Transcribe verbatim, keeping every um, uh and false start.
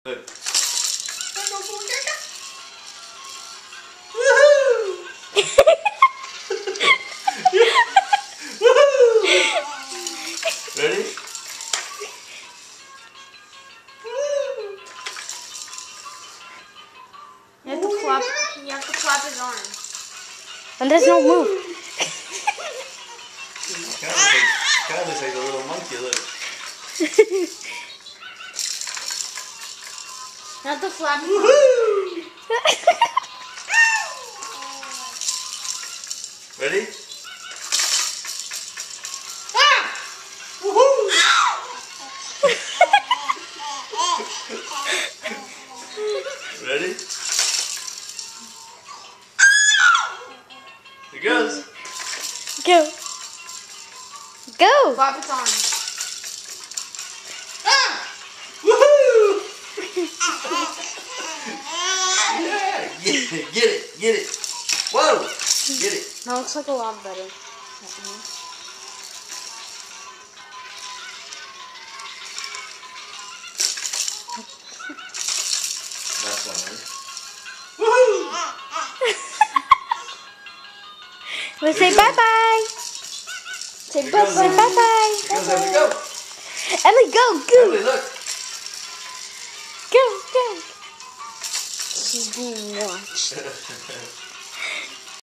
Look. Ready? You have to flop. You have to flop his arm. And there's no move. Kind of like, kind of looks like a little monkey. Look. You have to flap his arm. Ready? Ready? Here goes. Go. Go. Flop his arm. Woohoo! Yeah, get it, get it, get it. Whoa, get it. That looks like a lot better. Last one, right? Woohoo! Let's say bye bye. Say bye bye. Say bye bye. Here goes Emily, go. Emily, go, go, Emily, look. go, go. She's being watched.